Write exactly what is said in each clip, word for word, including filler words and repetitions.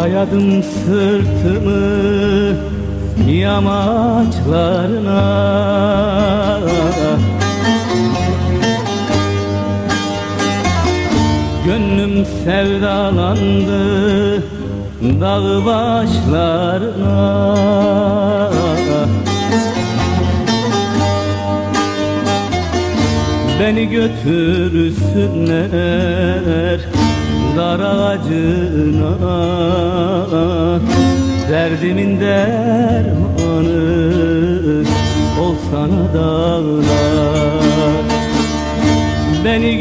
Dayadım sırtımı yamaçlarına, gönlüm sevdalandı dağ başlarına. Beni götürsünler dar ağacına, derdimin dermanı olsana dağlar. Beni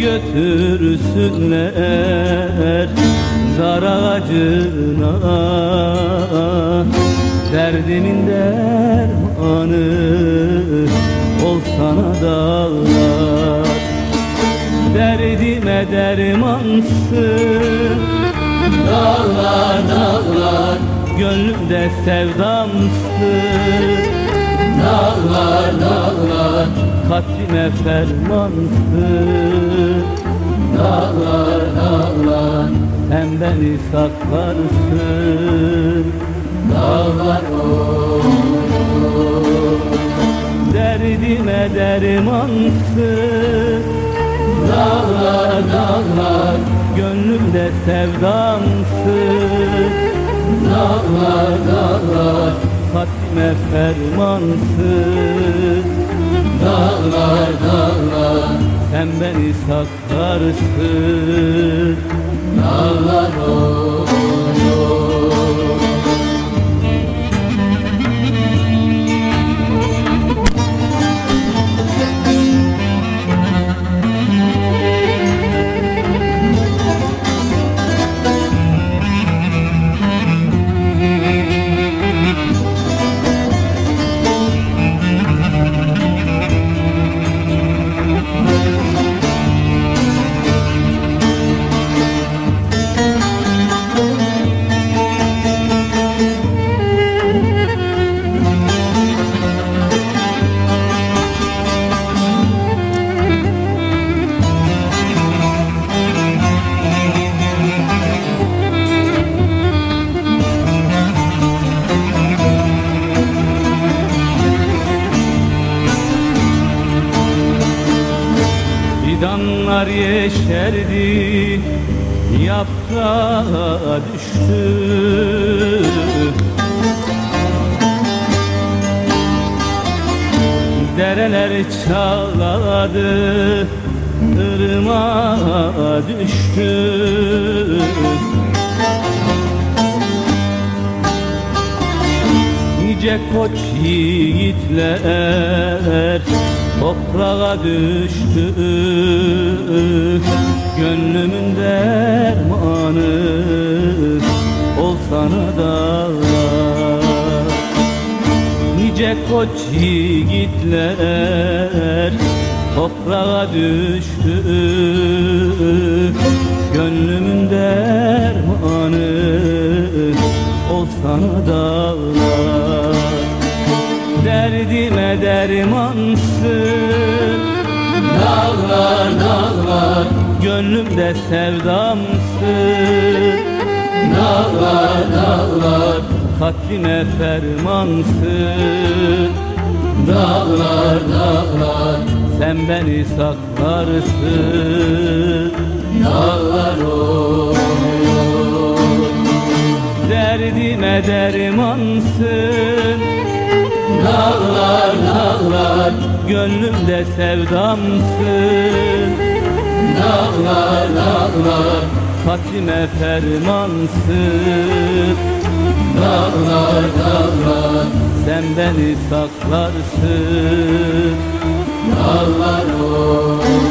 götürsünler dar ağacına, derdimin dermanı olsana dağlar. Derdime dermansın dağlar dağlar, gönlümde sevdamsın dağlar dağlar, kalbime fermansın dağlar dağlar, sen beni saklarsın dağlar. Oh, derdime dermansın dağlar dağlar, gönlümde sevdamsın dağlar dağlar, kalbime fermansın dağlar dağlar, sen beni saklarsın dağlar. Oh, fidanlar yeşerdi, yaprağa düştü. Dereler çağladı, ırmağa düştü. Nice koç yiğitler toprağa düştü, gönlümün dermanı olsana dağlar. Nice koç yiğitler toprağa düştü, gönlümün dermanı olsana dağlar. Derdime dermansın dağlar dağlar, gönlümde sevdamsın dağlar dağlar, kalbime fermansın dağlar dağlar, sen beni saklarsın dağlar. Oh, derdime dermansın dağlar dağlar, gönlümde sevdamsın dağlar dağlar, kalbime fermansın dağlar dağlar, sen beni saklarsın dağlar. Oh.